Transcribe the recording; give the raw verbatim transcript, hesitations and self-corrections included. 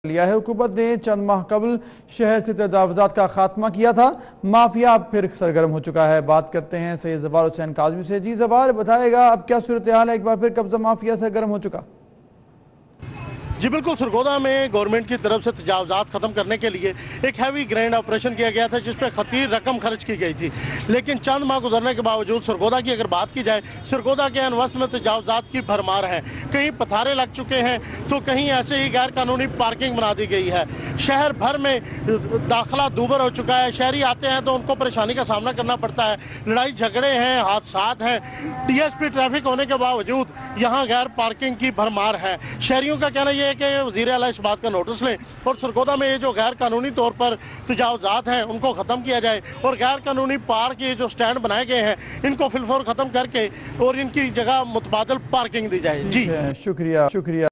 لیا ہے۔ حکومت نے چند ماہ قبل شہر سے تجاوزات کا خاتمہ کیا تھا، مافیا پھر سرگرم ہو چکا ہے۔ بات کرتے ہیں سید زبار حسین کاظمی سے۔ جی زبار، بتائے گا اب کیا صورتحال ہے، ایک بار پھر قبضہ مافیا سرگرم ہو چکا؟ جی بالکل، سرگودا میں گورنمنٹ کی طرف سے تجاوزات ختم کرنے کے لیے ایک ہیوی گرینڈ آپریشن کیا گیا تھا، جس پہ خطیر رقم خرچ کی گئی تھی، لیکن چند ماہ گزرنے کے باوجود سرگودا کی اگر بات کی جائے، سرگودا کے انوسط میں تجاوزات کی بھرمار ہے۔ کہیں پتھارے لگ چکے ہیں تو کہیں ایسے ہی غیر قانونی پارکنگ بنا دی گئی ہے۔ شہر بھر میں داخلہ دوبر ہو چکا ہے، شہری آتے ہیں تو ان کو پریشانی کا سامنا کرنا پڑتا ہے، لڑائی جھگڑے ہیں، حادثات ہیں۔ ڈی ایس پی ٹریفک ہونے کے باوجود یہاں غیر پارکنگ کی بھرمار ہے۔ شہریوں کا کہنا یہ ہے کہ وزیر اعلیٰ اس بات کا نوٹس لیں اور سرگودا میں یہ جو غیر قانونی طور پر تجاوزات ہیں ان کو ختم کیا جائے، اور غیر قانونی پارک یہ جو سٹینڈ بنائے گئے ہیں ان کو فی الفور ختم کر کے اور ان کی جگہ متبادل پارکنگ دی جائے۔ جی شکریہ شکریہ